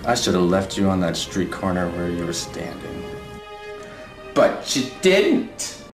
I should have left you on that street corner where you were standing. But you didn't.